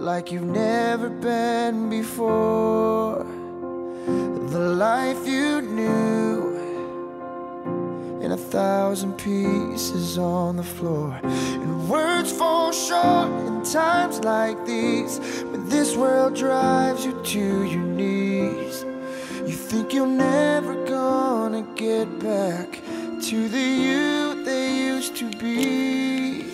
like you've never been before. The life you knew in 1,000 pieces on the floor. And words fall short in times like these, when this world drives you to your knees. You think you're never gonna get back to the you they used to be.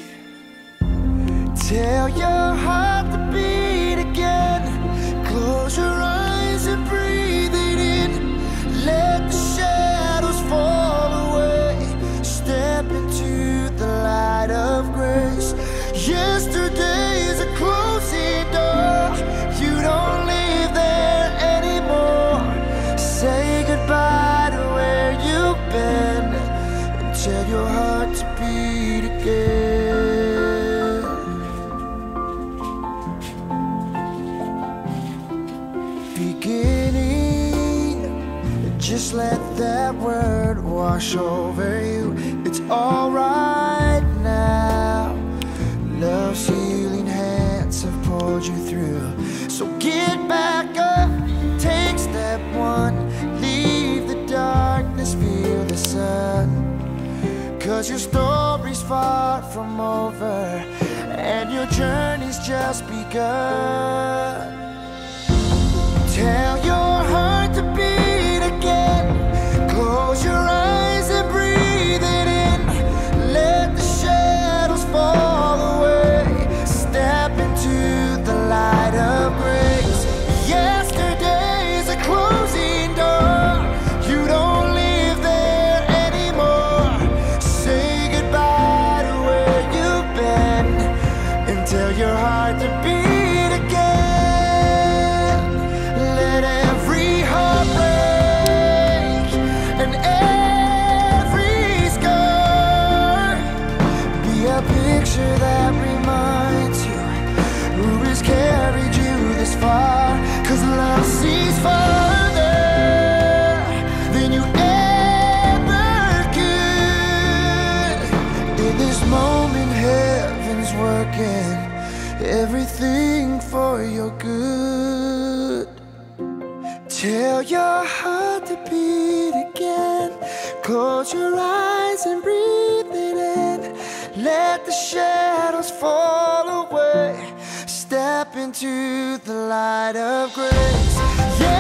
Tell your heart to beat again. Close your eyes and breathe it in. Let the shadows fall away. Step into the light of grace. Yesterday's a closing door. You don't live there anymore. Say goodbye to where you've been, and tell your heart to beat again. Beginning, just let that word wash over you. It's alright now. Love's healing hands have pulled you through. So get back up, take step one. Leave the darkness, feel the sun. 'Cause your story's far from over, and your journey's just begun. Tell your heart to beat again. Close your eyes and breathe it in. Let the shadows fall away. Step into the light of grace. Yesterday's a closing door. You don't live there anymore. Say goodbye to where you've been, and tell your heart to beat again. Let every heart break and every scar be a picture that reminds you who has carried you this far. 'Cause love sees farther than you ever could. In this moment, heaven's working everything for your good. Tell your heart to beat again. Close your eyes and breathe it in. Let the shadows fall away. Step into the light of grace. Yeah.